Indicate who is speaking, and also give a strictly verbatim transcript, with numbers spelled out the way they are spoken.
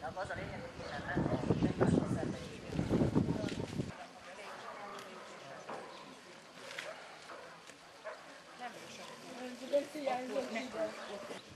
Speaker 1: az a lényeg, hogy innen ment, egymáshoz szembe is. Nem is.